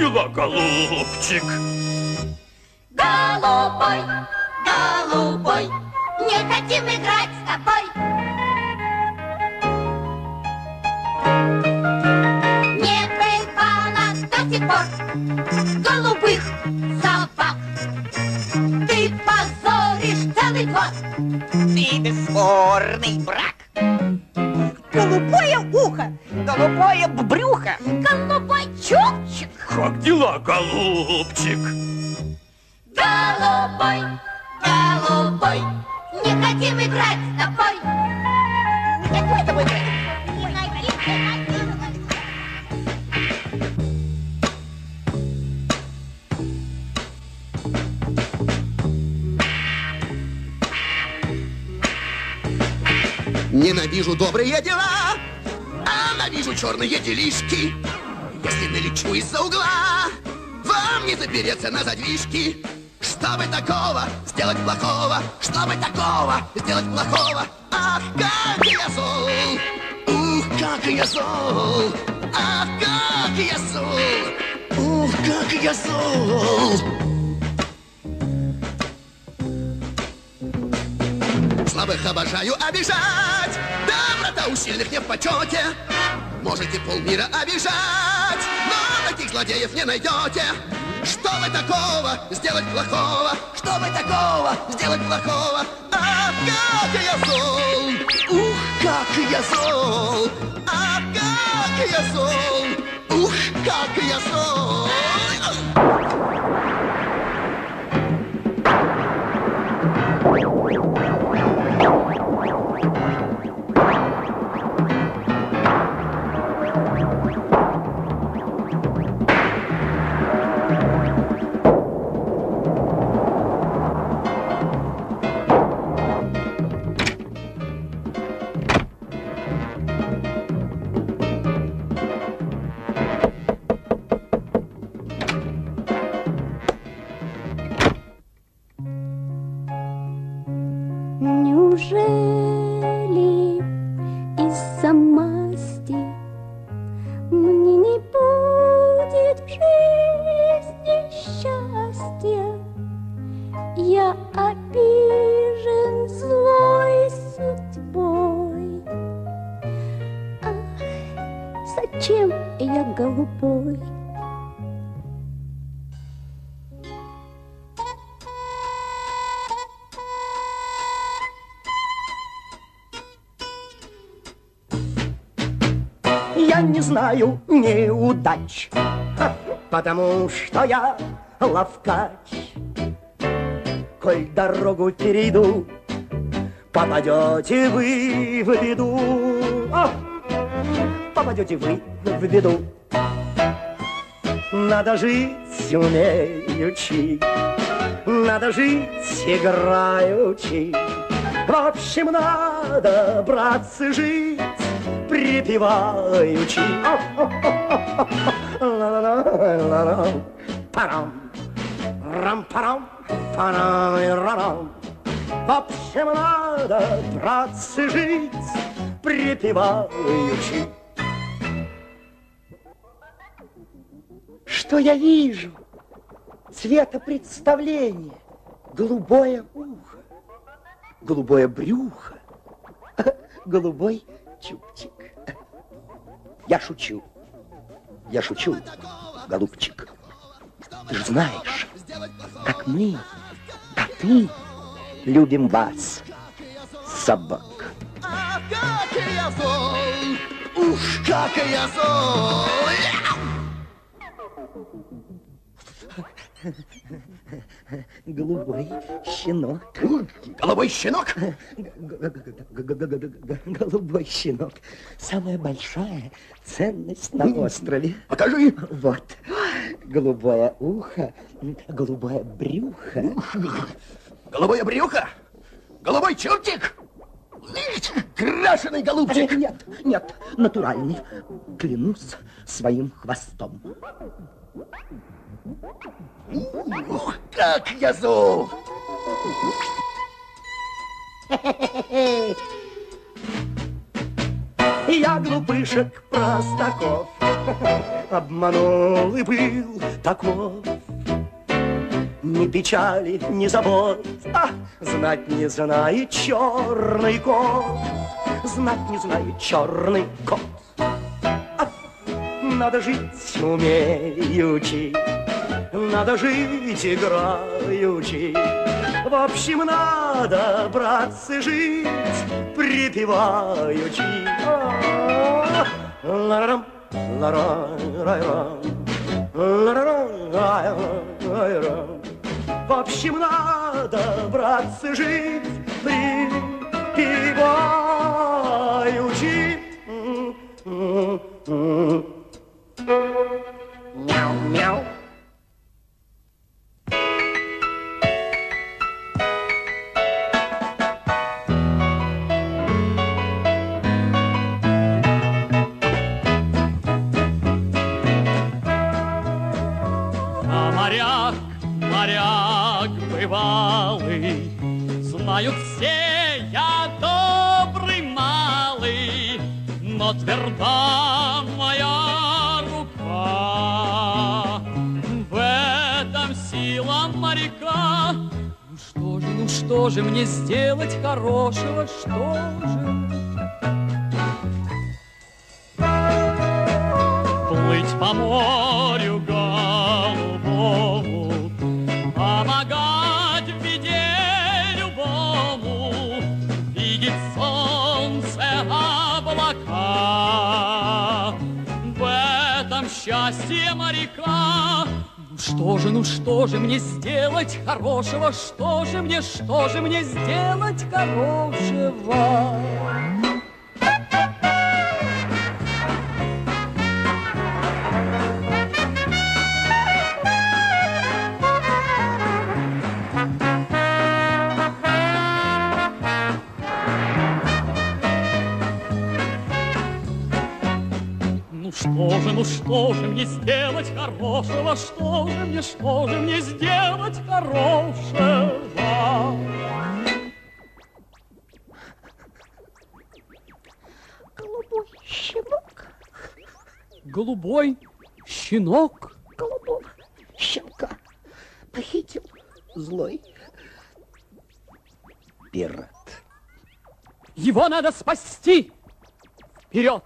дела, голубчик? Голубой, голубой, не хотим играть с тобой. Не бывало до сих пор голубых собак. Ты позоришь целый двор. Ты бесспорный брак. Голубое ухо, Голубое брюхо. Голубой чубчик. Как дела, голубчик? Голубой, голубой, не хотим играть с тобой. Не хотим с тобой играть. Ненавижу добрые дела, а ненавижу черные делишки. Если налечу из-за угла, вам не запереться на задвижки. Чтобы такого сделать плохого, чтобы такого сделать плохого. Ах, как я зол, ух, как я зол. Ах, как я зол, ух, как я зол. Слабых обожаю обижать, доброта у сильных не в почете. Можете полмира обижать, но таких злодеев не найдете. Что вы такого сделать плохого? Что вы такого сделать плохого? Ах, как я зол! Ух, как я зол! Ах, как я зол! Ух, как я зол! Неужели из-за масти мне не будет в жизни счастья? Я обижен злой судьбой. Ах, зачем я голубой? я не знаю неудач, потому что я ловкач. Коль дорогу перейду, попадете вы в беду. Попадете вы в беду. Надо жить умеючи, надо жить играючи. В общем, надо, братцы, жить припеваючи. Парам, рам-парам, парам-рам. В общем, надо, братцы, жить припеваючи. Что я вижу? Цветопредставление. Голубое ухо, голубое брюхо, голубой чубчик. Я шучу, голубчик. Ты же знаешь, как мы, коты, любим вас, собак. Ах, как я зол! Уж как я зол! Голубой щенок. Голубой щенок? Голубой щенок. Самая большая ценность на острове. Покажи. Вот. Голубое ухо, голубое брюхо. Голубое брюхо? Голубой чертик? Крашеный голубчик? Нет, нет, натуральный. Клянусь своим хвостом. Ух, как я зол! Я глупышек Простаков обманул и был таков. Ни печали, ни забот, знать не знает черный кот. Знать не знает черный кот. Надо жить умеючи, надо жить играючи. В общем, надо, братцы, жить припеваючи. Ла-рам, ла-рам, ла-рам. В общем, надо, братцы, жить припеваючи. Мяу-мяу. Моряк бывалый, знают все, я добрый малый, но тверда моя рука. В этом сила моряка. Ну что же мне сделать хорошего, что же? Плыть по морю голубому, помогать в беде любому, видеть солнце, облака. В этом счастье моряка. Ну что же мне сделать хорошего? Что же мне сделать хорошего? Ну что же мне сделать хорошего? Что же мне сделать хорошего? Голубой щенок. Голубой щенок? Голубого щенка похитил злой пират. Его надо спасти! Вперед!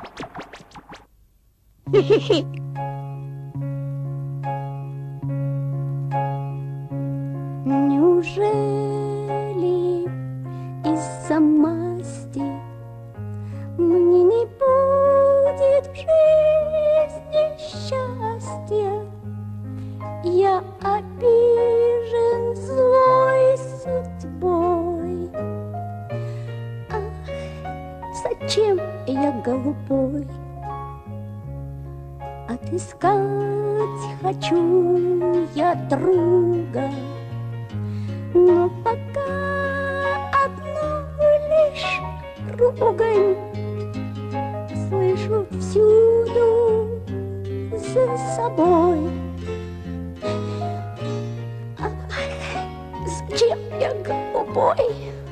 Неужели из-за масти мне не будет в жизни счастья? Я обижен злой судьбой. Ах, зачем я голубой? Отыскать хочу я друга, но пока одну лишь ругань слышу всюду за собой. Ах, зачем я голубой?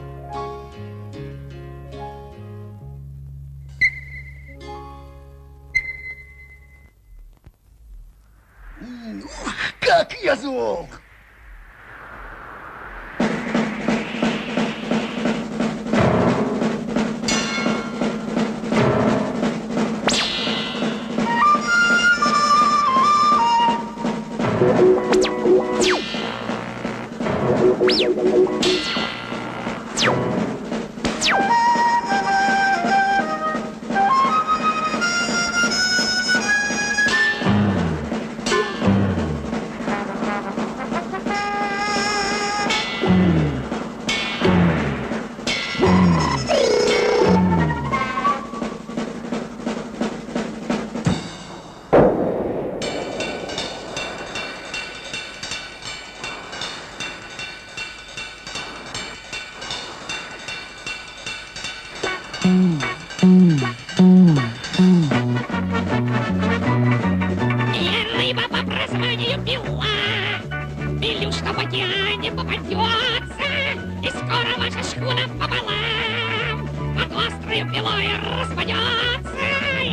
Как я зол! Рыба по прозванию Пила. Белюшка в океане попадется, и скоро ваша шхуна пополам под острою пилой распадется, и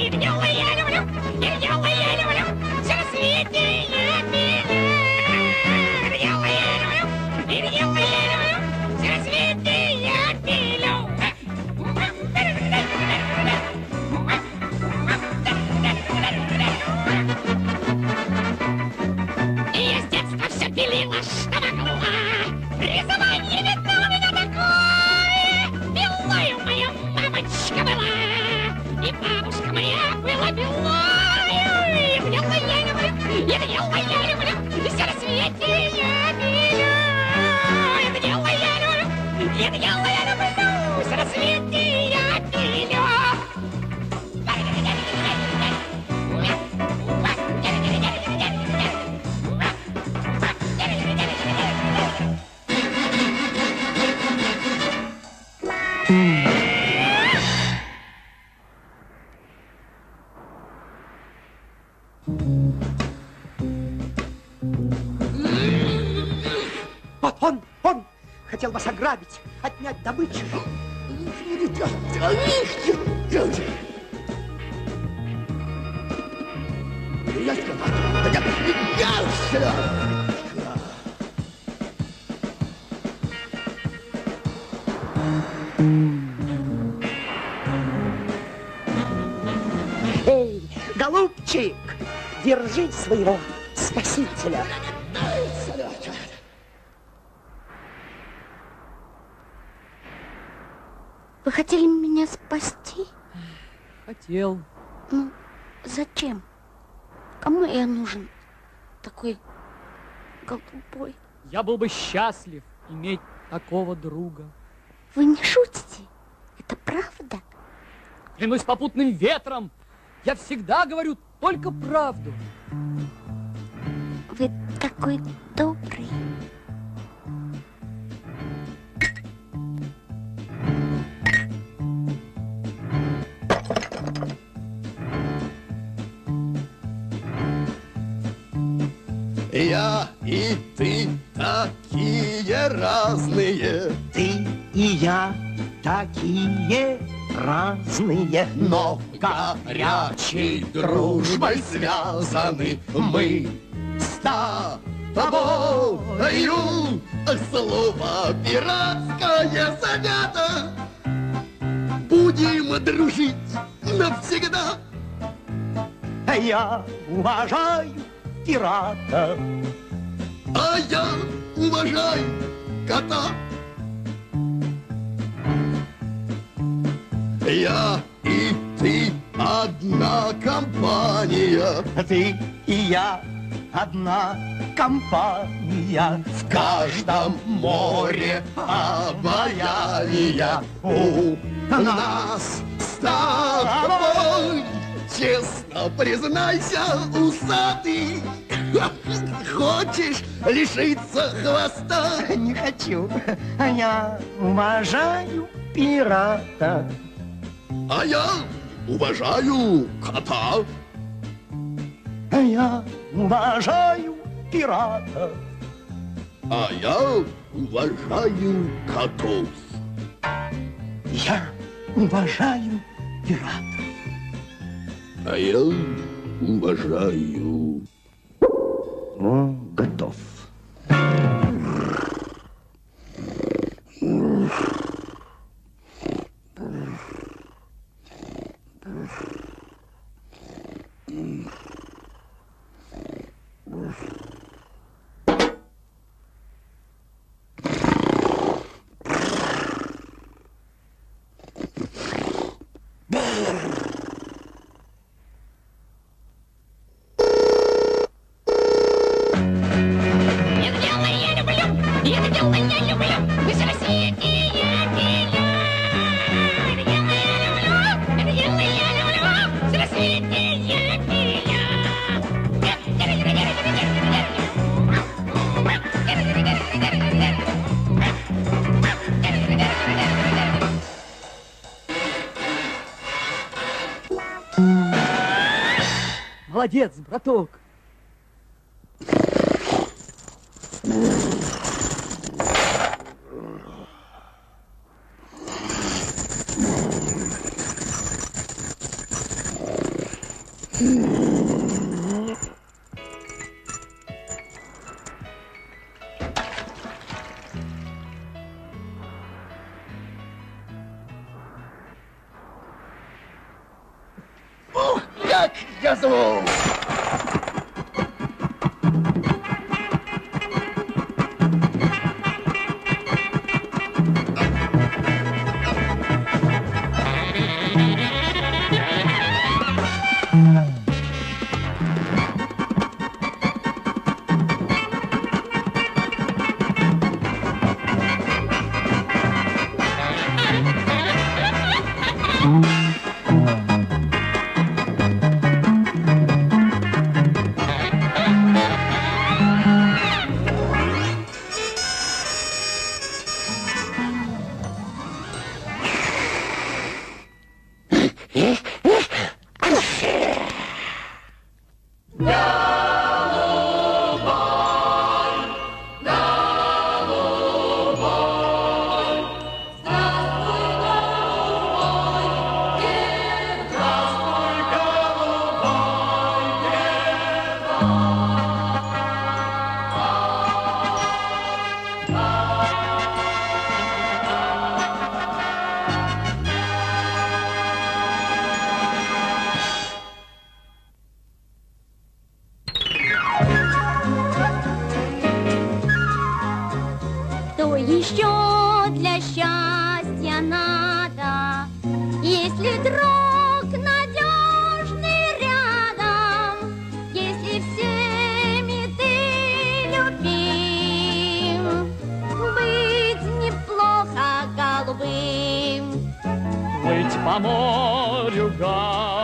Он хотел вас ограбить, отнять добычу. Эй, голубчик, держи своего спасителя. Вы хотели меня спасти? Хотел. Ну, зачем? Кому я нужен? Такой голубой. Я был бы счастлив иметь такого друга. Вы не шутите? Это правда? Клянусь попутным ветром, я всегда говорю только правду. Вы такой добрый. Я и ты такие разные, Ты и я такие разные, но горячей дружбой связаны мы с тобою. Слово пиратское занято, будем дружить навсегда. Я уважаю пирата, А я уважаю кота. Я и ты одна компания, ты и я одна компания. в каждом море обаяния у нас с тобой. Честно признайся, усатый, хочешь лишиться хвоста? Не хочу, я уважаю пирата. А я уважаю кота. Я уважаю пирата. А я уважаю котов. Я уважаю пирата. А я уважаю... Готов. Молодец, браток. как я зову? Что еще для счастья надо, если друг надежный рядом, если всеми ты любим, быть неплохо голубым. Плыть по морю,